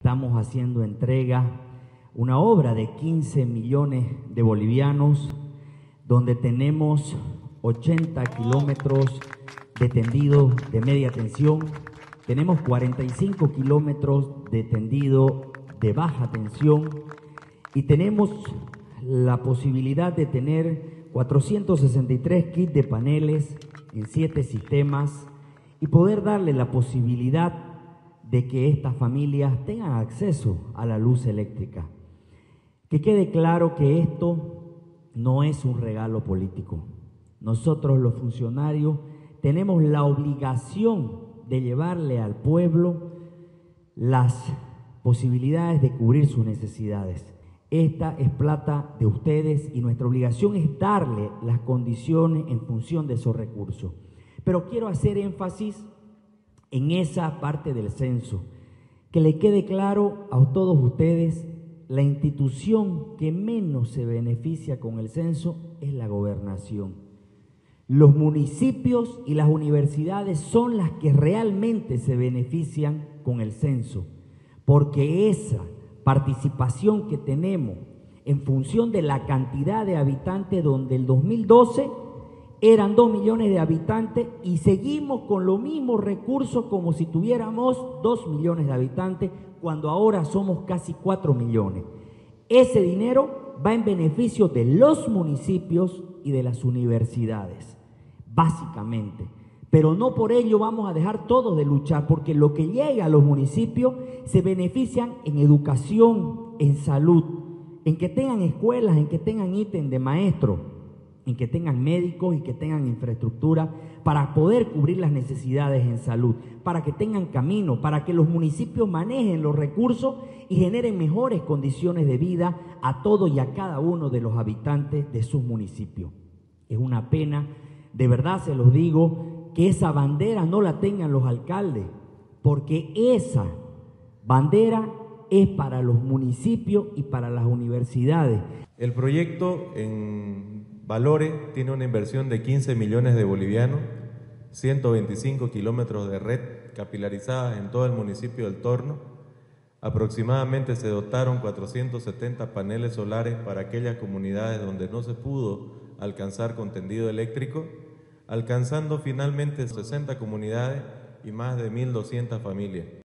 estamos haciendo entrega, una obra de 15 millones de bolivianos, donde tenemos 80 kilómetros de tendido de media tensión, tenemos 45 kilómetros de tendido de baja tensión y tenemos la posibilidad de tener 463 kits de paneles en 7 sistemas y poder darle la posibilidad de que estas familias tengan acceso a la luz eléctrica. Que quede claro que esto no es un regalo político. Nosotros los funcionarios tenemos la obligación de llevarle al pueblo las posibilidades de cubrir sus necesidades. Esta es plata de ustedes y nuestra obligación es darle las condiciones en función de esos recursos. Pero quiero hacer énfasis en esa parte del censo, que le quede claro a todos ustedes, la institución que menos se beneficia con el censo es la gobernación. Los municipios y las universidades son las que realmente se benefician con el censo, porque esa participación que tenemos en función de la cantidad de habitantes, donde el 2012 eran 2 millones de habitantes y seguimos con los mismos recursos como si tuviéramos 2 millones de habitantes, cuando ahora somos casi 4 millones. Ese dinero va en beneficio de los municipios y de las universidades, básicamente. Pero no por ello vamos a dejar todos de luchar, porque lo que llega a los municipios se benefician en educación, en salud, en que tengan escuelas, en que tengan ítem de maestros, en que tengan médicos y que tengan infraestructura para poder cubrir las necesidades en salud, para que tengan camino, para que los municipios manejen los recursos y generen mejores condiciones de vida a todos y a cada uno de los habitantes de sus municipios. Es una pena, de verdad se los digo, que esa bandera no la tengan los alcaldes, porque esa bandera es para los municipios y para las universidades. El proyecto en Valore tiene una inversión de 15 millones de bolivianos, 125 kilómetros de red capilarizadas en todo el municipio del Torno. Aproximadamente se dotaron 470 paneles solares para aquellas comunidades donde no se pudo alcanzar con tendido eléctrico, alcanzando finalmente 60 comunidades y más de 1.200 familias.